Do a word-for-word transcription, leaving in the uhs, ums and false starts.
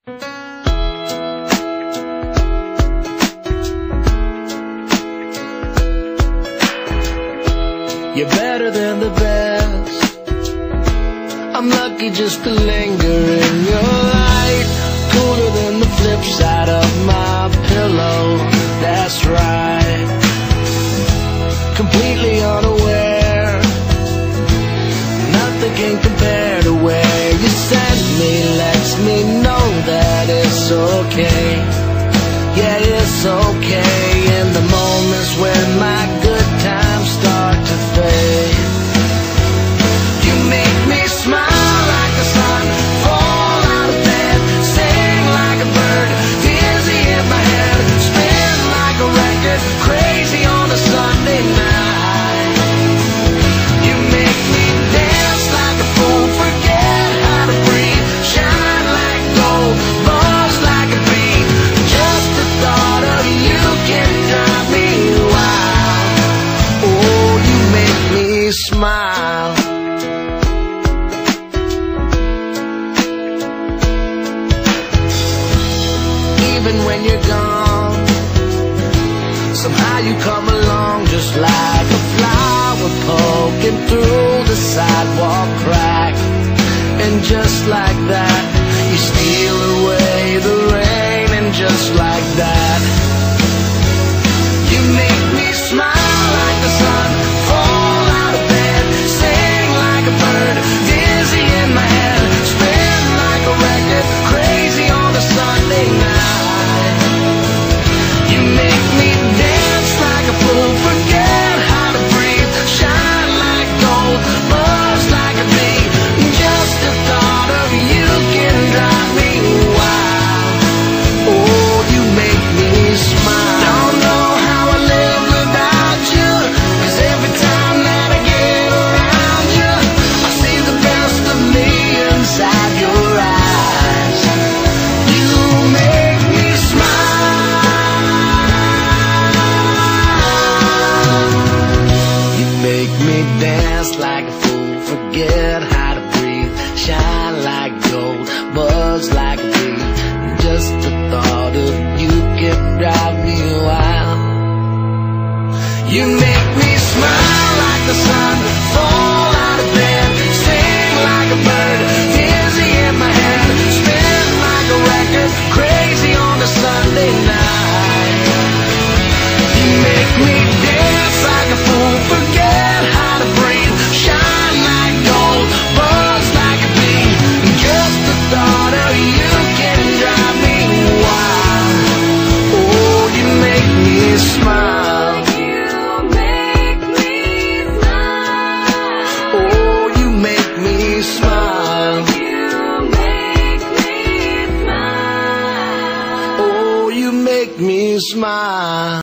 You're better than the best. I'm lucky just to linger in your light. Cooler than the flip side of my pillow. That's right. Completely unaware. Nothing can compare to where you send me. Lets me know that it's okay. Yeah, it's okay. In the moments when my good times start to fade, you make me smile like the sun, fall out of bed, sing like a bird, dizzy in my head, spin like a record, crazy on a Sunday night. You make me dance like a fool, forget how to breathe, shine like gold, buzz like a bee. Just the thought of you can drive me wild. Oh, you make me smile. Even when you're gone, somehow you come along just like a flower poking through the sidewalk crack. And just like that, you steal away the rain. And just like that, you make me smile like the sun, fall out of bed, sing like a bird, dizzy in my head, spin like a record, crazy on a Sunday night. You make me dance like a fool, forget how to breathe, shine like gold, buzz like a bee. Just the thought of you can drive me wild. Oh, you make me smile. Don't know how I live without you, 'cause every time that I get around you, I see the best of me inside your eyes. You make me smile. You make me dance like a fool, forget how to breathe, shine like gold, buzz like a bee. Just the thought of you can drive me wild. You make me smile like the sun, fall out of bed, sing like a bird, dizzy in my head, spin like a record, crazy on a Sunday night. You make me dance like a fool, forget how to breathe, shine like gold, buzz like a bee. Just the thought of you can drive me wild. Oh, you make me smile. You make me smile. Oh, you make me smile. You make me smile. Oh, you make me smile.